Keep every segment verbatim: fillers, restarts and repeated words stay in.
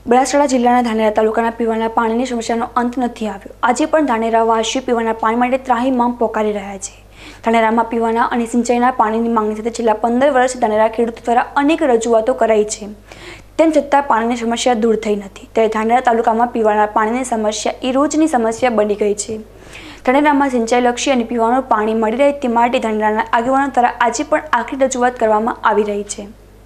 બનાસકાંઠા જિલ્લાના ધાનેરા તાલુકાના પીવાના પાણીની સમસ્યાનો અંત નથી આવ્યો। આજે પણ ધાનેરાવાસીઓ પીવાના પાણી માટે ત્રાહિમામ પોકારી રહ્યા છે। ધાનેરામાં પીવાના અને સિંચાઈના પાણીની માંગણી સાથે છેલ્લા પંદર વર્ષ ધાનેરા ખેડૂતો દ્વારા અનેક રજૂઆતો કરાઈ છે, તેમ છતાં પાણીની સમસ્યા દૂર થઈ નથી। ત્યારે ધાનેરા તાલુકામાં પીવાના પાણીની સમસ્યા એ રોજની સમસ્યા બની ગઈ છે। ધાનેરામાં સિંચાઈલક્ષી અને પીવાનું પાણી મળી રહે તે માટે ધાનેરાના આગેવાનો દ્વારા આજે પણ આખરી રજૂઆત કરવામાં આવી રહી છે।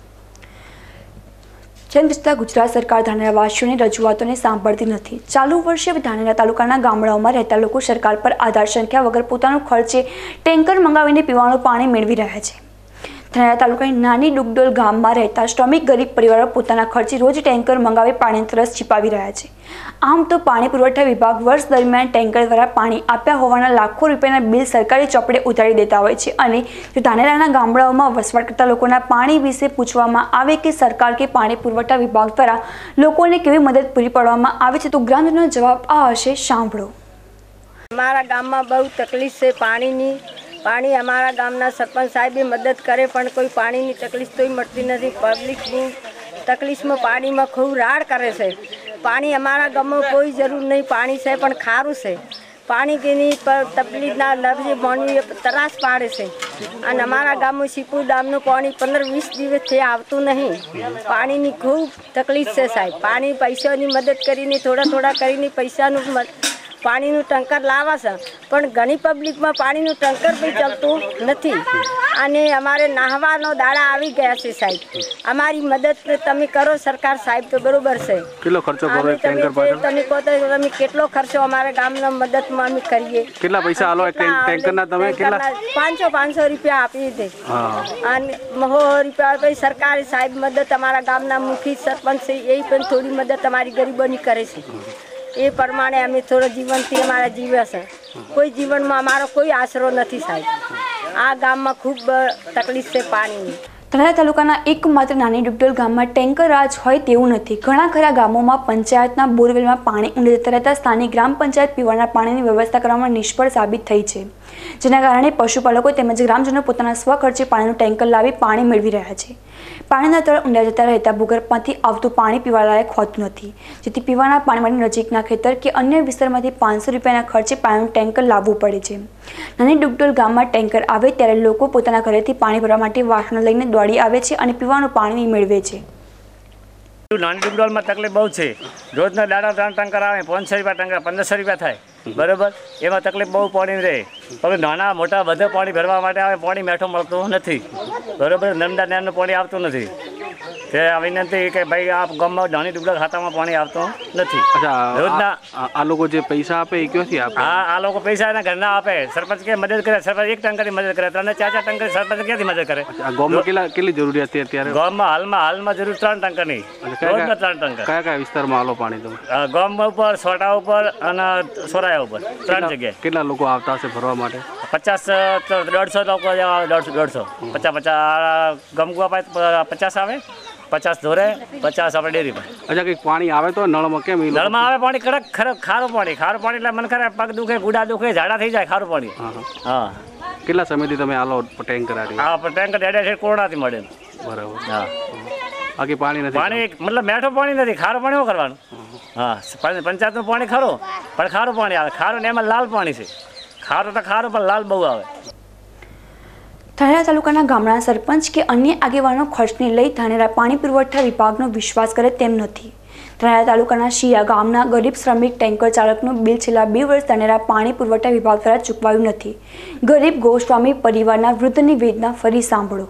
તેમ છતાં ગુજરાત સરકાર ધાનેરાવાસીઓની રજૂઆતોને સાંભળતી નથી। ચાલુ વર્ષે ધાનેરા તાલુકાના ગામડાઓમાં રહેતા લોકો સરકાર પર આધાર સંખ્યા વગર પોતાનું ખર્ચે ટેન્કર મંગાવીને પીવાનું પાણી મેળવી રહ્યા છે। ધાનેરા તાલુકાની નાની ડુગડોલ ગામમાં રહેતા શ્રમિક ગરીબ પરિવારો પોતાના ખર્ચે રોજ ટેન્કર મંગાવી પાણીની તરસ છીપાવી રહ્યા છે। આમ તો પાણી પુરવઠા વિભાગ વર્ષ દરમિયાન ટેન્કર દ્વારા પાણી આપ્યા હોવાના લાખો રૂપિયાના બિલ સરકારી ચોપડે ઉતારી દેતા હોય છે અને જો ધાનેરાના ગામડાઓમાં વસવાટ કરતા લોકોના પાણી વિશે પૂછવામાં આવે કે સરકાર કે પાણી પુરવઠા વિભાગ દ્વારા લોકોને કેવી મદદ પૂરી પાડવામાં આવે છે તો ગ્રામજનોનો જવાબ આ હશે, સાંભળો। અમારા ગામમાં બહુ તકલીફ છે પાણીની। પાણી અમારા ગામના સરપંચ સાહેબે મદદ કરે પણ કોઈ પાણીની તકલીફ તોય મળતી નથી। પબ્લિકની તકલીફમાં પાણીમાં ખૂબ રાડ કરે છે। પાણી અમારા ગામમાં કોઈ જરૂર નહીં, પાણી છે પણ ખારું છે। પાણી કેની તકલીફના લફજે પાણી તરાસ પાડે છે અને અમારા ગામમાં શીપુર ગામનું પાણી પંદર વીસ દિવસથી આવતું નહીં। પાણીની ખૂબ તકલીફ છે સાહેબ। પાણી પૈસાની મદદ કરીને થોડા થોડા કરીને પૈસાનું પાણીનું ટંકર લાવે છે પણ ઘણી પબ્લિકમાં પાણીનું ટંકર બી ચાલતું નથી અને અમારે નાહવાનો દાડા આવી ગયા છે સાહેબ। અમારી મદદ તમે કરો સરકાર સાહેબ તો બરોબર છે। કેટલો ખર્ચો કરો ટેન્કર પાછળ? તમે કહો તો તમે કેટલો ખર્ચો અમારા ગામના મદદમાં અમે કરીએ। કેટલા પૈસા આલો ટેન્કરના? તમે કેટલા? પાંચસો પાંચસો રૂપિયા આપી દે અને મહો રૂપિયા પછી સરકારી સાહેબ મદદ અમારા ગામના મુખી સરપંચ છે એ પણ થોડી મદદ અમારી ગરીબોની કરે છે। એ પ્રમાણે અમે થોડો જીવનથી અમારા જીવ્યા છે। કોઈ જીવનમાં અમારો કોઈ આશરો નથી સાહેબ। આ ગામમાં ખૂબ તકલીફ છે પાણીની। ધાનેરા તાલુકાના એકમાત્ર નાની ડુગડોલ ગામમાં ટેન્કર રાજ હોય તેવું નથી। ઘણા ખરા ગામોમાં પંચાયતના બોરવેલમાં પાણી ઊંડે જતા રહેતા સ્થાનિક ગ્રામ પંચાયત પીવાના પાણીની વ્યવસ્થા કરવામાં નિષ્ફળ સાબિત થઈ છે, જેના કારણે પશુપાલકો તેમજ ગ્રામજનો પોતાના સ્વખર્ચે પાણીનું ટેન્કર લાવી પાણી મેળવી રહ્યા છે। પાણીના તળ ઊંડા જતા રહેતા ભૂગર્ભમાંથી આવતું પાણી પીવાલાયક હોતું નથી, જેથી પીવાના પાણી માટે નજીકના ખેતર કે અન્ય વિસ્તારમાંથી પાંચસો રૂપિયાના ખર્ચે પાણીનું ટેન્કર લાવવું પડે છે। નાની ડુગડોલ ગામમાં ટેન્કર આવે ત્યારે લોકો પોતાના ઘરેથી પાણી ભરવા માટે વાસણો લઈને દોડી આવે છે અને પીવાનું પાણી મેળવે છે। નાની ડુગડોલમાં તકલીફ બહુ છે। રોજના દાડા ત્રણ ટંકર આવે, પાંચસો રૂપિયા ટંકર પંદરસો રૂપિયા થાય બરાબર। એમાં તકલીફ બહુ પાણી રહે પણ નાના મોટા બધા પાણી ભરવા માટે આવે પાણી મેઠું મળતું નથી બરાબર। નર્મદા નહેરનું પાણી આવતું નથી। તે આ વિનંતી કે ભાઈ આ ગામમાં નાની ડુગડોલ ખાતામાં પાણી આવતું નથી। રોજના આ લોકો જે પૈસા આપે એ ક્યાંથી આપે? હા, આ લોકો પૈસા એના ઘરના આપે। સરપંચ કે મદદ કરે, સરપંચ એક ટંકરની મદદ કરે, ત્રણ ચાર ચાર ટંકર સરપંચ ક્યાંથી મદદ કરે? ગામમાં કેટલા કેટલી જરૂરિયાત છે અત્યારે? ગામમાં હાલમાં હાલમાં જરૂર ત્રણ ટંકરની, રોજના ત્રણ ટંકર। કયા કયા વિસ્તારમાં આલો પાણી તમે? ગામમાં ઉપર, સોટા ઉપર અને સોરાયા ઉપર ત્રણ જગ્યાએ। કેટલા લોકો આવતા હશે ભરવા માટે? પચાસ દોઢસો લોકો દોઢસો દોઢસો પચાસ પચાસ ગમગુआ પાસે પચાસ આવે, પચાસ ધોરે, પચાસ આપણે ડેરી પર। અચ્છા, કંઈક પાણી આવે તો નળમાં કેમ? નળમાં આવે પાણી કડક ખરાબ ખારું પાણી ખારું પાણી એટલે મને ખરે પગ દુખે, ગુડા દુખે, ઝાડા થઈ જાય ખારું પાણી। હા, કેટલા સમયથી તમે આલો ટેન્કર? હા, ટેન્કર ડેડા છે કોરોનાથી મળે બરાબર। હા, બાકી પાણી નથી? પાણી મતલબ મેઠું પાણી નથી, ખારું પાણી શું કરવાનું? હા, પંચાયતનું પાણી ખરું પણ ખારું પાણી આવે। ખારું ને એમાં લાલ પાણી છે। ખારું તો ખારું પણ લાલ બહુ આવે। ધાનેરા તાલુકાના ગામના સરપંચ કે અન્ય આગેવાનો ખર્ચને લઈ ધાનેરા પાણી પુરવઠા વિભાગનો વિશ્વાસ કરે તેમ નથી। ધાનેરા તાલુકાના શિયા ગામના ગરીબ શ્રમિક ટેન્કર ચાલકનું બિલ છેલ્લા બે વર્ષ ધાનેરા પાણી પુરવઠા વિભાગ દ્વારા ચૂકવાયું નથી। ગરીબ ગોસ્વામી પરિવારના વૃદ્ધની વેદના ફરી સાંભળો।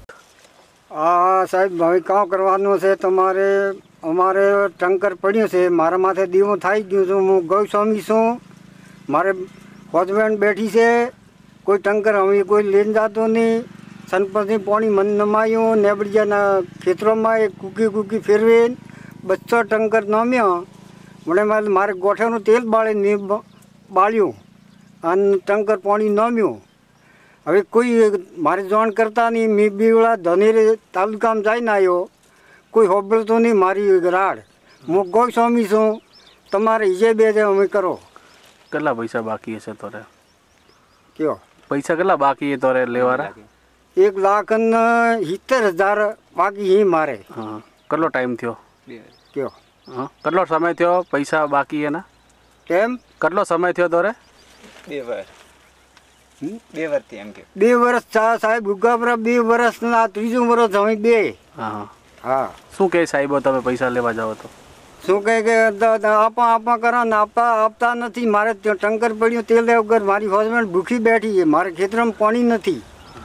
હા સાહેબ, હવે કામ કરવાનું છે તમારે? અમારે ટંકર પડ્યું છે, મારા માથે દીવો થઈ ગયું છું। હું ગૌસ્વામી છું, મારે હસબેન્ડ બેઠી છે, કોઈ ટંકર હવે કોઈ લઈને જતો નહીં। સરપંચની પાણી મન નમાયું, નેબડિયાના ખેતરોમાં એક કૂકી કૂકી ફેરવીને બસો ટંકર નામ્યા। મને મારે ગોઠેનું તેલ બાળીને બાળ્યું અને ટંકર પાણી નામ્યું। હવે કોઈ મારે જાણ કરતા નહીં। મેં બીવડા ધનેરે તાલુકામાં જઈને આવ્યો, કોઈ હોબળતો નહીં મારી રાડ। હું ગોસ્વામી છું, તમારે હિજેબે છે અમે કરો। કેટલા પૈસા બાકી હશે તોરે? કયો પૈસા કેટલા બાકી એ તોરે લેવાના? એક લાખ ને સિત્તેર હજાર બાકી હી મારે। હા, કેટલો ટાઈમ થયો? કયો હા કેટલો સમય થયો પૈસા બાકી એના કેમ કેટલો સમય થયો તોરે બે વર્ષ બે વર્ષથી એમ કે બે વર્ષ થયા સાહેબ ઉગાપરા બે વર્ષના ત્રીજું વર્ષ હવે બે હા હા હા શું કહે સાહેબો તમે પૈસા લેવા જાઓ તો શું કહે કે દ- દ- આપા આપા કરો ને આપતા આપતા નથી મારે ત્યાં ટંકર પડ્યું તેલ વગર મારી હસબન્ડ ભૂખી બેઠી છે મારે ખેતરમાં પાણી નથી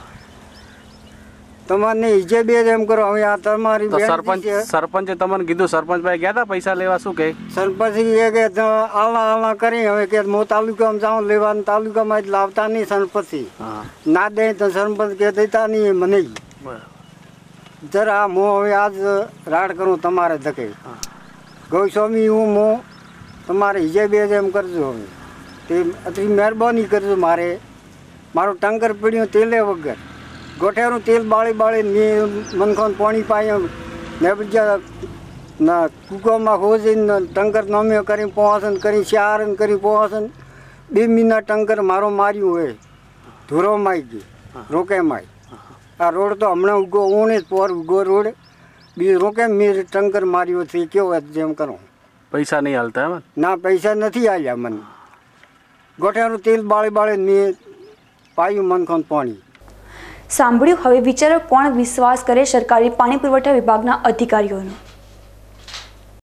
તમારે ઈજે બે જ એમ કરો હવે આ તમારી તો બેન સરપંચ છે સરપંચે તમને કીધું સરપંચ ભાઈ ગયા હતા પૈસા લેવા શું કહે સરપંચ એ કે ત- આલા આલા કરી હવે કે હું તાલુકામાં જાઉં લેવાનું તાલુકામાં જ લાવતા નહીં સરપંચ હા ના દે તો સરપંચ કે દેતા નહીં મને બરાબર જરા હું હવે આજ રાડ કરું તમારે ધકે ગૌસ્વામી હું હું તમારે હિજે બે જ એમ કરજો હવે તે અતિ મહેરબાની કરજો મારે મારું ટંકર પીડ્યું તેલે વગર ગોઠેરું તેલ બાળી બાળી મેં મનખોન પાણી પાયું ને બીજા ના કૂકરમાં હોજીને ટંકર નમ્યો કરી પહોંચન કરી ચારન કરી પહોંચન બે મહિના ટંકર મારો માર્યું હોય ધૂરો માઈ ગઈ રોકે માઈ આ રોડ તો હમણાં ઉગો ઓણે જ પોર ઉગો રોડ બી રોકે મેં ટંકર માર્યો છે કેવો જેમ કરું પૈસા નહીં હાલતા એમ ના પૈસા નથી આવ્યા મને ગોઠેરું તેલ બાળી બાળી મેં પાયું મનખોન પાણી સાંભળ્યું હવે વિચારો કોણ વિશ્વાસ કરે સરકારી પાણી પુરવઠા વિભાગના અધિકારીઓનો